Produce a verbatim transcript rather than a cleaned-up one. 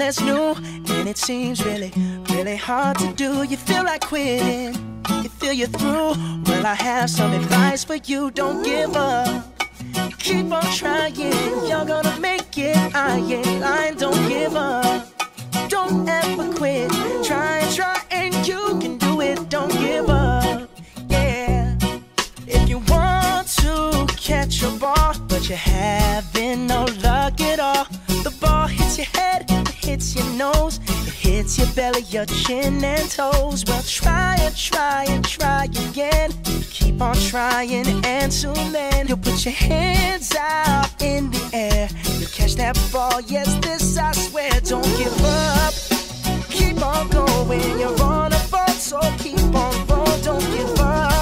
that's new, and it seems really, really hard to do. You feel like quitting, you feel you're through. Well, I have some advice for you. Don't give up, keep on trying. You're gonna make it, I ain't lying. Don't give up, don't ever quit. Try and try and you can do it. Don't give up, yeah. If you want to catch a ball, but you're having no luck at all, the ball hits your head, it hits your nose, it hits your belly, your chin and toes. Well, try and try and try again. Keep on trying, and soon then you'll put your hands out in the air. You'll catch that ball, yes, this I swear. Don't give up, keep on going. You're on a ball, so keep on going. Don't give up.